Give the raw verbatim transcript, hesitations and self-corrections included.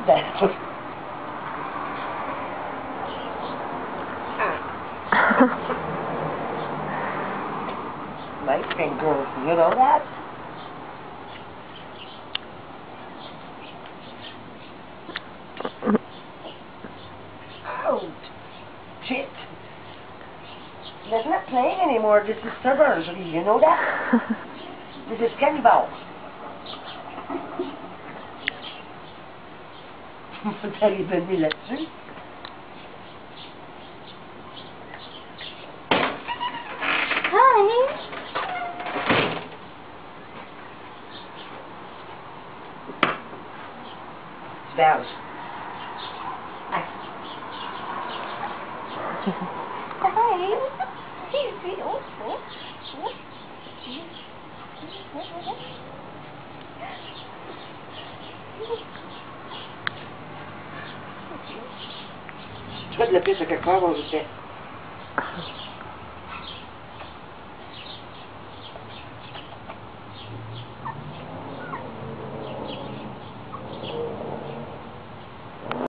That. My finger, you know that? Out! Shit! That's not playing anymore, this is servers, you know that? This is cannibal. Faut arriver là-dessus. Hi! Spouse. Hi! Easy. Oh, oh, oh. Tu fais de la piste à quelque part, on le fait.